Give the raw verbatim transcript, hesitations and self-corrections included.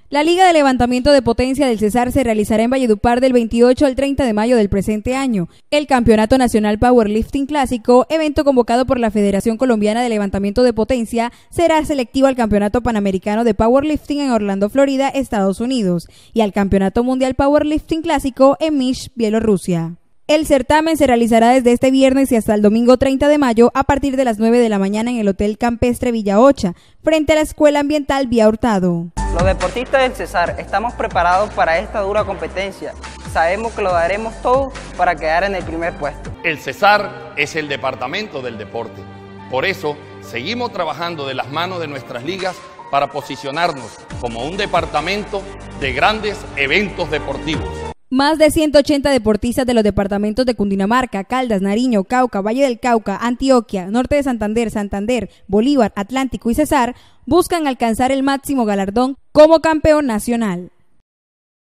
La Liga de Levantamiento de Potencia del Cesar se realizará en Valledupar del veintiocho al treinta de mayo del presente año. El Campeonato Nacional Powerlifting Clásico, evento convocado por la Federación Colombiana de Levantamiento de Potencia, será selectivo al Campeonato Panamericano de Powerlifting en Orlando, Florida, Estados Unidos, y al Campeonato Mundial Powerlifting Clásico en Minsk, Bielorrusia. El certamen se realizará desde este viernes y hasta el domingo treinta de mayo a partir de las nueve de la mañana en el Hotel Campestre Villa Ocha, frente a la Escuela Ambiental Vía Hurtado. Los deportistas del Cesar estamos preparados para esta dura competencia. Sabemos que lo daremos todo para quedar en el primer puesto. El Cesar es el departamento del deporte. Por eso, seguimos trabajando de las manos de nuestras ligas para posicionarnos como un departamento de grandes eventos deportivos. Más de ciento ochenta deportistas de los departamentos de Cundinamarca, Caldas, Nariño, Cauca, Valle del Cauca, Antioquia, Norte de Santander, Santander, Bolívar, Atlántico y Cesar buscan alcanzar el máximo galardón como campeón nacional.